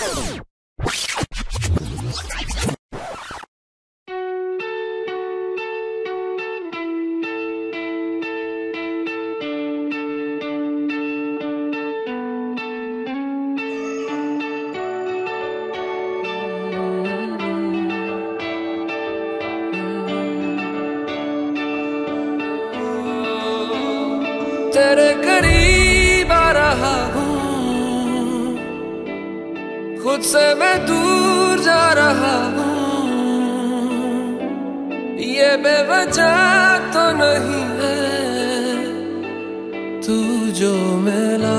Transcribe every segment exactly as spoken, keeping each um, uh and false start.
तेरे करीब आ रहा हूँ, खुद से मैं दूर जा रहा हूँ। ये बेवजह तो नहीं है तू जो मिला,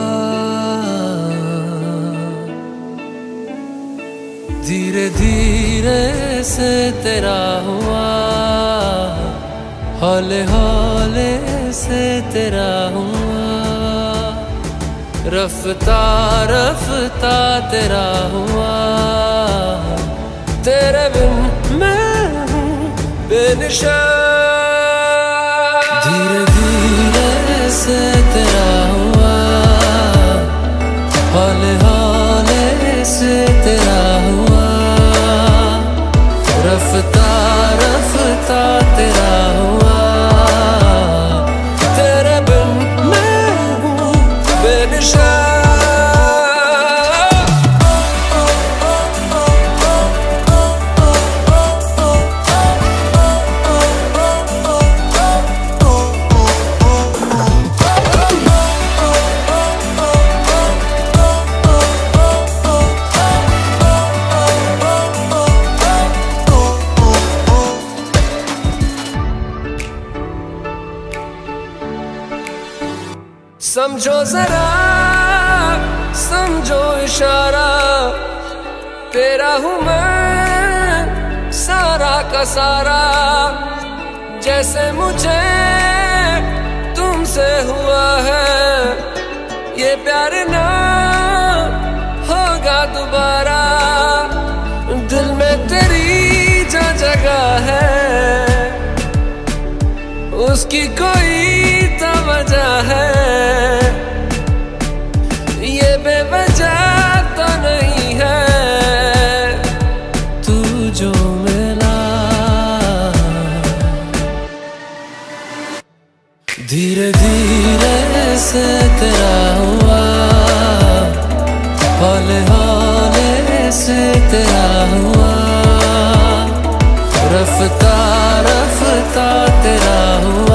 धीरे धीरे से तेरा हुआ, हौले हौले से तेरा हुआ, रफ्ता रफ्ता तेरा हुआ। तेरे बिन मैं हूँ बेनिशान, धीरे धीरे से तेरा हुआ, हौले हौले से तेरा हुआ, रफ्ता रफ्ता तेरा हुआ। तेरे बिन मैं हूँ बेनिशान। समझो जरा समझो इशारा, तेरा हूँ मैं सारा का सारा। जैसे मुझे तुमसे हुआ है, ये प्यार ना होगा दोबारा। दिल में तेरी जो जगह है, उसकी कोई तो वजह है। ये बेवजह तो नहीं है तू जो मिला, धीरे धीरे से तेरा हुआ, हौले हौले से तेरा हुआ, रफ्ता रफ्ता तेरा हुआ।